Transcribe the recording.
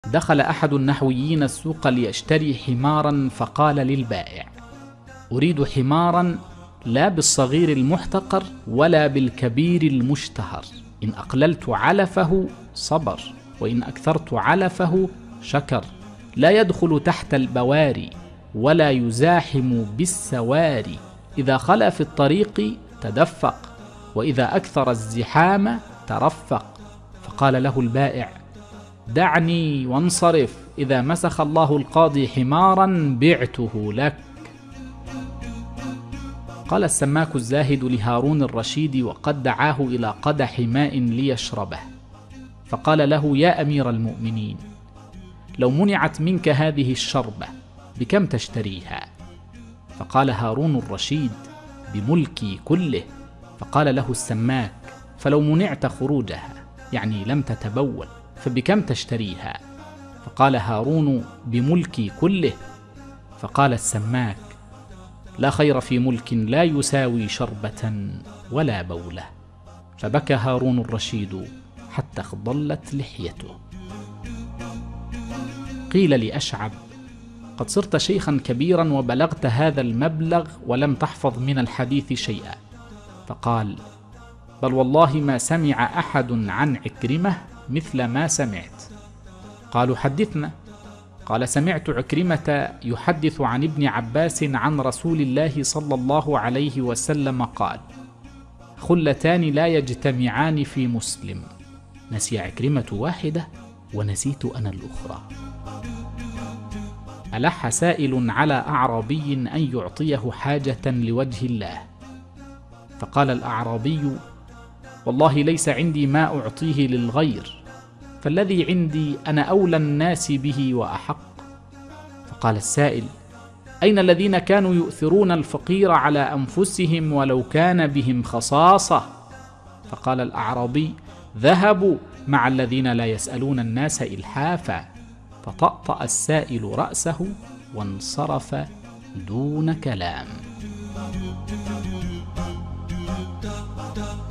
دخل أحد النحويين السوق ليشتري حمارا، فقال للبائع: أريد حمارا لا بالصغير المحتقر ولا بالكبير المشتهر، إن أقللت علفه صبر، وإن أكثرت علفه شكر، لا يدخل تحت البواري ولا يزاحم بالسواري، إذا خلا في الطريق تدفق، وإذا أكثر الزحام ترفق. فقال له البائع: دعني وانصرف، إذا مسخ الله القاضي حمارا بعته لك. قال السماك الزاهد لهارون الرشيد وقد دعاه إلى قدح ماء ليشربه، فقال له: يا أمير المؤمنين، لو منعت منك هذه الشربة بكم تشتريها؟ فقال هارون الرشيد: بملكي كله. فقال له السماك: فلو منعت خروجها، يعني لم تتبول، فبكم تشتريها؟ فقال هارون: بملكي كله. فقال السماك: لا خير في ملك لا يساوي شربة ولا بولة. فبكى هارون الرشيد حتى اخضلت لحيته. قيل لأشعب: قد صرت شيخا كبيرا وبلغت هذا المبلغ ولم تحفظ من الحديث شيئا. فقال: بل والله ما سمع أحد عن عكرمة مثل ما سمعت. قالوا: حدثنا. قال: سمعت عكرمة يحدث عن ابن عباس عن رسول الله صلى الله عليه وسلم قال: خلتان لا يجتمعان في مسلم. نسي عكرمة واحدة ونسيت أنا الأخرى. ألح سائل على أعرابي أن يعطيه حاجة لوجه الله، فقال الأعرابي: والله ليس عندي ما أعطيه للغير، فالذي عندي أنا أولى الناس به وأحق. فقال السائل: أين الذين كانوا يؤثرون الفقير على أنفسهم ولو كان بهم خصاصة؟ فقال الأعرابي: ذهبوا مع الذين لا يسألون الناس إلحافا. فطأطأ السائل رأسه وانصرف دون كلام.